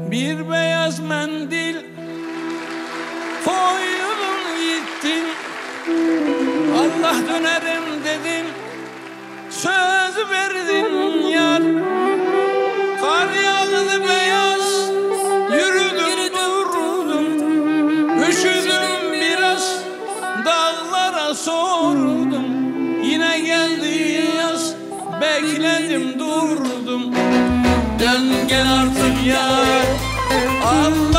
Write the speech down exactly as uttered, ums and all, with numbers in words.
Bir beyaz mendil koydun gittin. Allah dönerim dedin, söz verdin yar. Kar yağdı beyaz, yürüdüm durdum. Üşüdüm biraz, dağlara sordum. Yine geldi yaz, bekledim durdum. Dön gel artık yar, Allah